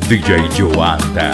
DJ Yohander.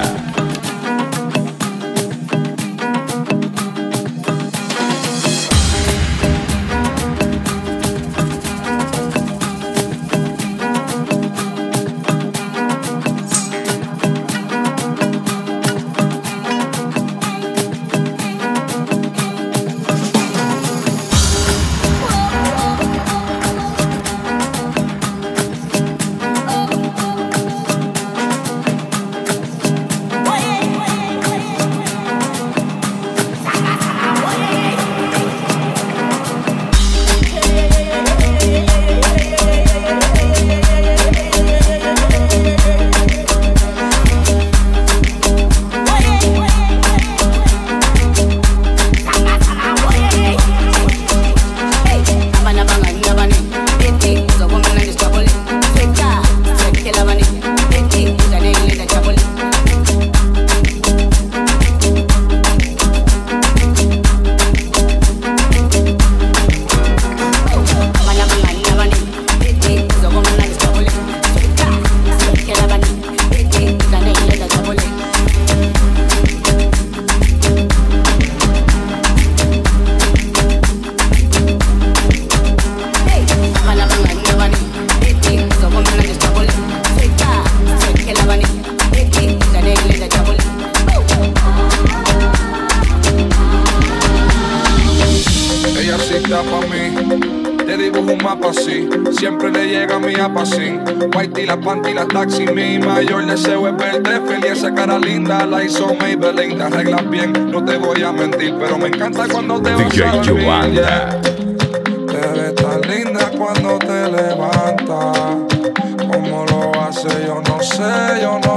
Pa' mí, te dibujo un mapa así. Siempre le llega a mi apacín. White y la panty, la taxi. Mi mayor deseo es verte feliz. Esa cara linda la hizo Maybelline. Te arreglas bien, no te voy a mentir, pero me encanta cuando te vas a dormir, yeah. Te ves tan linda cuando te levantas. ¿Cómo lo hace? Yo no sé, yo no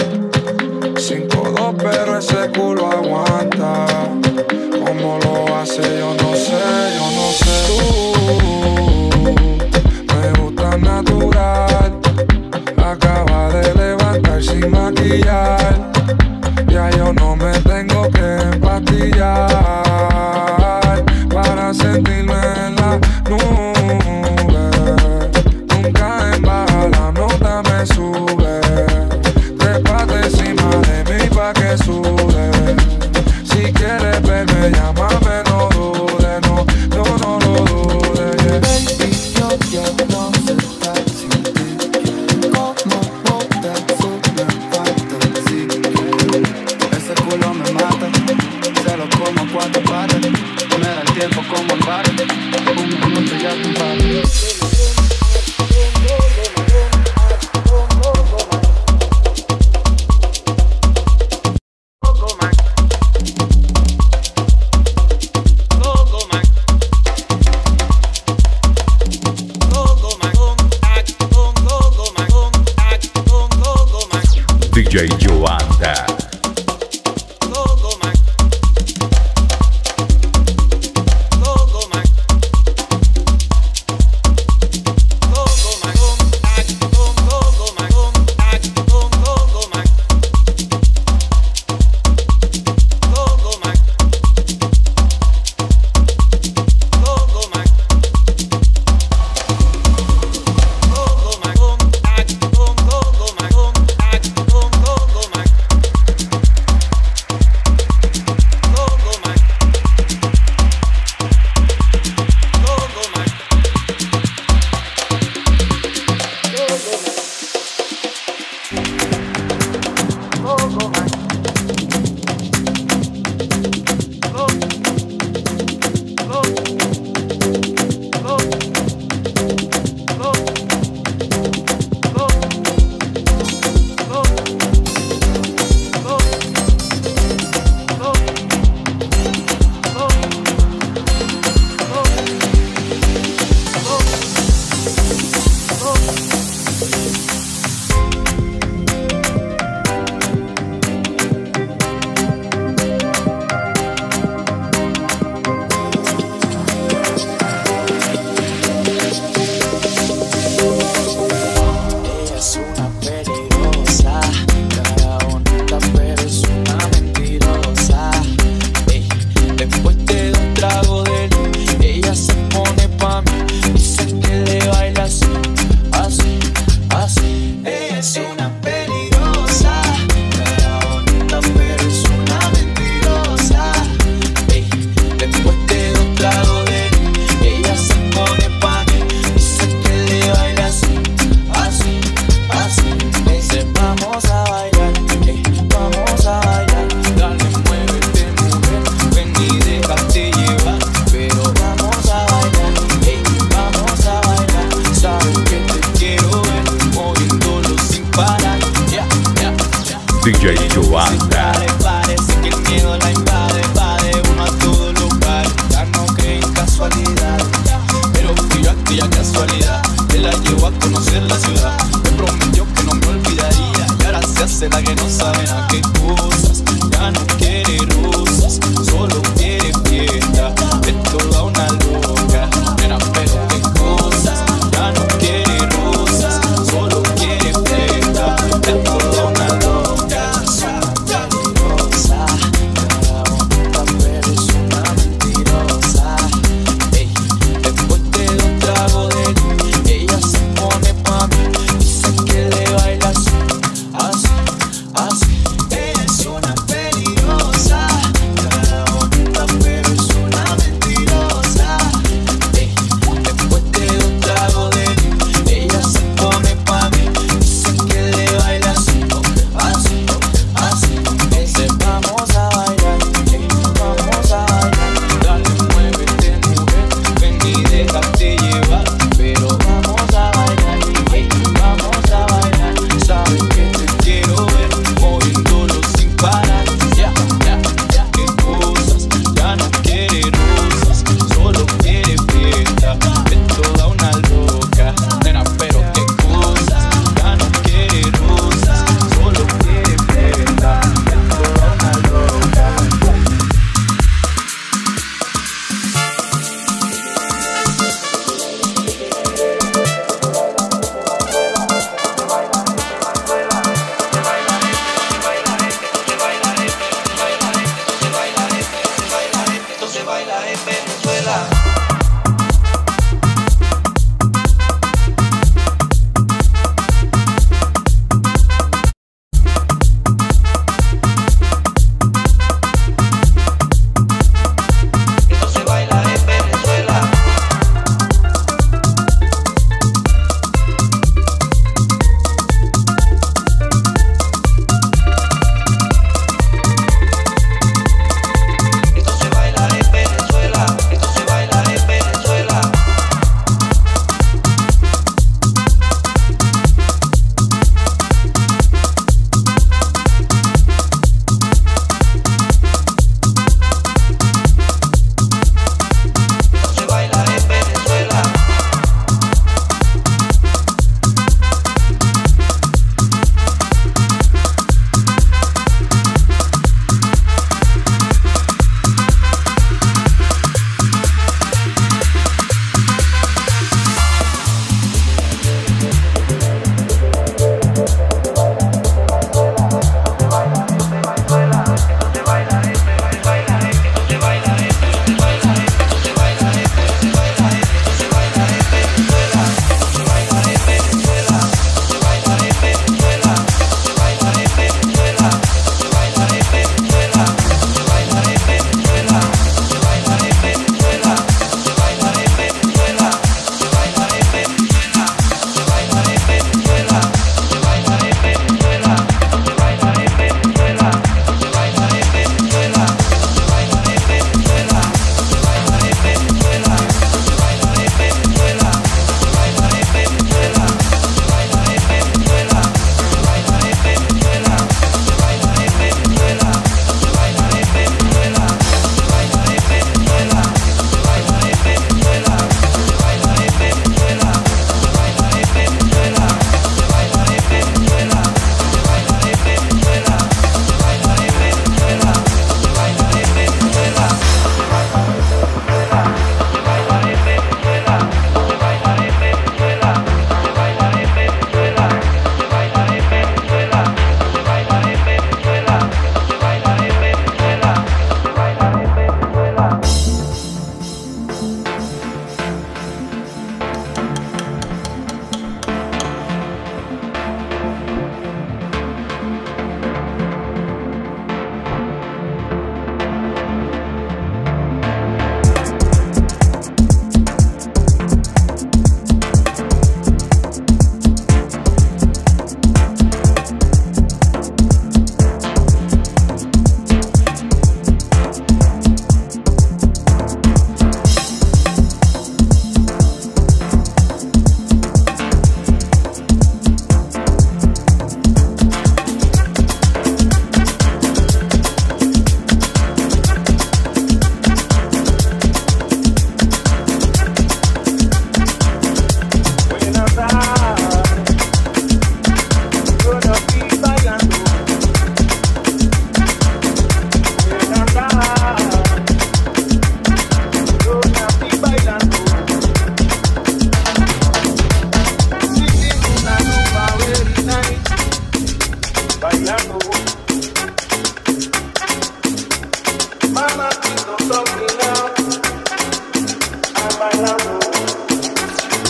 sé. 5'2", pero ese culo aguanta. ¿Cómo lo hace? Yo no sé, yo no sé. Tú me gusta natural. Acaba de levantar sin maquillar. Ya yo no me tengo que empastillar para sentirme en la nube. Nunca en baja la nota me sube. Trépate encima de mí pa' que sube. Si quieres verme, llámame, no dudes, no lo dudes, yeah. Baby, yo ya no sé estar sin ti. ¿Cómo poder soportarte así? Ese culo me mata, se lo como a 4 patas. Me da el tiempo como el bar, 1 minuto ya te paro. DJ Yohander. DJ Yohander. Parece que el miedo la invade, uno a todo lugar. Ya no cree en casualidad, pero fui yo aquella casualidad que la llevó a conocer la ciudad. Me prometió que no me olvidaría y ahora se hace la que no saben a qué cosas. Ya no quiere rosas, solo quiere fiesta. Es toda una loca, nena, pero qué cosas. Ya no quiere rosas, solo quiere fiesta. Es toda una loca, es una mentirosa. Cara bonita pero es una mentirosa. Ey, después de un trago de él, ella se pone pa' mí. Dice que le baila así, así, así. Ella es una peligrosa. Cara bonita pero es una mentirosa. Ey, después de un trago de él, ella se pone pa' mí. Dice que le baila así, así, así. Dice vamos a bailar, vamos a bailar. Dale, muévete mujer, ven y déjate llevar. Pero vamos a bailar, vamos a bailar. Sabes que te quiero ver moviéndolo sin parar. Ya, ya, ya, qué cosas. Ya no quiere rosas, solo quiere fiesta. Es toda una loca, nena, pero qué cosas. Ya no quiere rosas, solo quiere fiesta. Es toda una loca. Esto se baila en Venezuela. Esto se baila en Venezuela. Esto se baila en Venezuela. Esto se baila en Venezuela.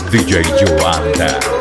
DJ Yohander.